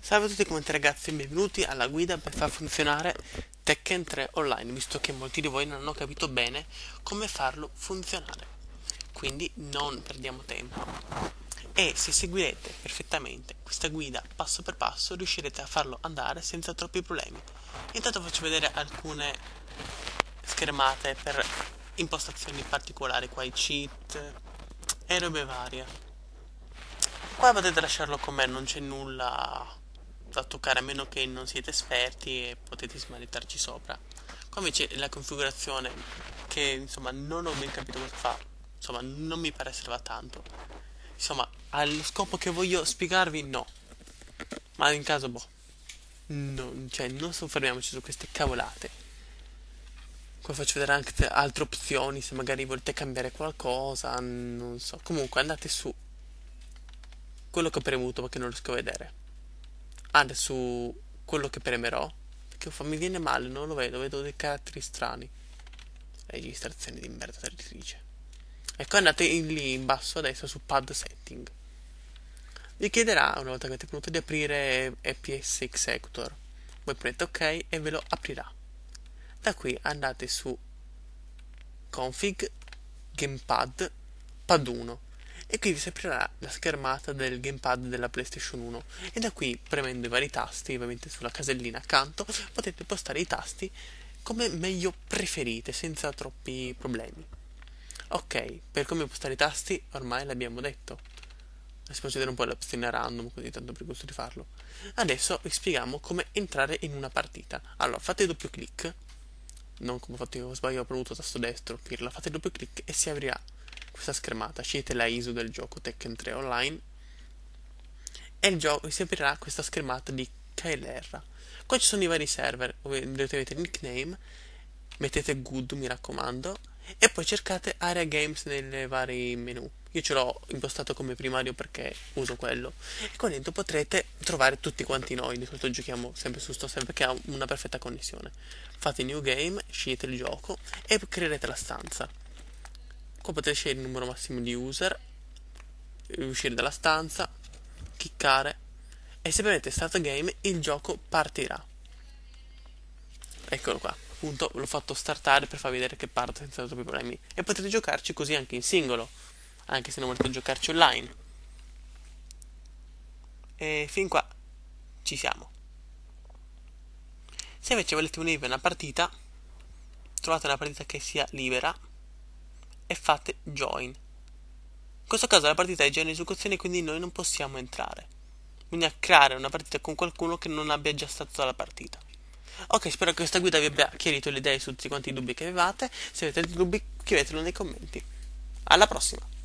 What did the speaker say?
Salve a tutti quanti ragazzi e benvenuti alla guida per far funzionare Tekken 3 Online, visto che molti di voi non hanno capito bene come farlo funzionare. Quindi non perdiamo tempo e se seguirete perfettamente questa guida passo per passo riuscirete a farlo andare senza troppi problemi. Intanto faccio vedere alcune schermate per impostazioni particolari, qua i cheat e robe varie. Qua potete lasciarlo com'è, non c'è nulla da toccare a meno che non siete esperti e potete smanitarci sopra. Qua invece la configurazione che insomma non ho ben capito cosa fa, insomma non mi pare serva tanto. Insomma, allo scopo che voglio spiegarvi no. Ma in caso boh. No, cioè non soffermiamoci su queste cavolate. Qua faccio vedere anche altre opzioni se magari volete cambiare qualcosa, non so. Comunque andate su quello che ho premuto perché non riesco a vedere. Andate su quello che premerò. Perché mi viene male, non lo vedo dei caratteri strani. Registrazione di merda territrice. Ecco, andate lì in basso a destra su pad setting. Vi chiederà, una volta che avete premuto, di aprire EPS Executor. Voi premete ok e ve lo aprirà. Da qui andate su config gamepad pad 1 e qui vi si aprirà la schermata del gamepad della PlayStation 1 e da qui premendo i vari tasti, ovviamente sulla casellina accanto, potete impostare i tasti come meglio preferite senza troppi problemi. Ok, per come impostare i tasti ormai l'abbiamo detto. Adesso faccio vedere un po' le opzioni random, così tanto per gusto di farlo. Adesso vi spieghiamo come entrare in una partita. Allora, fate doppio clic, non come ho fatto io, ho sbagliato, ho premuto tasto destro, pirla, fate doppio clic e si aprirà questa schermata. Scegliete la ISO del gioco Tekken 3 Online e il gioco si aprirà questa schermata di KLR. Qua ci sono i vari server, dovete mettere il nickname, mettete good mi raccomando e poi cercate Area Games nei vari menu. Io ce l'ho impostato come primario perché uso quello. E qua dentro potrete trovare tutti quanti noi. Di solito giochiamo sempre su sto server che ha una perfetta connessione. Fate new game, scegliete il gioco e creerete la stanza. Qua potete scegliere il numero massimo di user, uscire dalla stanza, cliccare e se premete start game il gioco partirà. Eccolo qua, appunto l'ho fatto startare per far vedere che parte senza troppi problemi e potete giocarci così anche in singolo, anche se non volete giocarci online. E fin qua ci siamo. Se invece volete unirvi a una partita, trovate una partita che sia libera e fate join. In questo caso la partita è già in esecuzione quindi noi non possiamo entrare. Bisogna creare una partita con qualcuno che non abbia già stato alla partita. Ok, spero che questa guida vi abbia chiarito le idee su tutti quanti i dubbi che avevate. Se avete dubbi scrivetelo nei commenti. Alla prossima!